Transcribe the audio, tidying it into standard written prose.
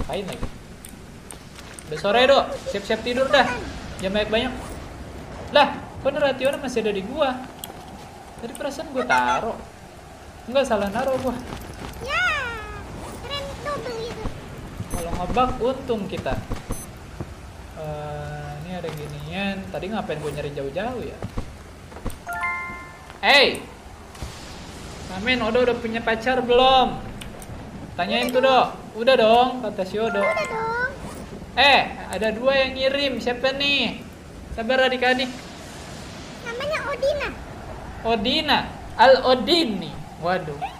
ngapain lagi? Udah sore Dok, siap-siap tidur dah. Jangan banyak-banyak. Lah, kok Rationnya masih ada di gua? Tadi perasaan gua taruh. Enggak, salah naruh gua. Ya, keren double gitu. Kalau ngebug untung kita. Ini ada ginian. Tadi ngapain gua nyari jauh-jauh ya? Hey, Amin, Odo udah punya pacar belum? Tanyain tuh Dok. Udah dong, kata si Odo. Udah dong. Ada 2 yang ngirim. Siapa nih? Sabar adik-adik. Namanya Odina. Odina, Al Odini. Waduh.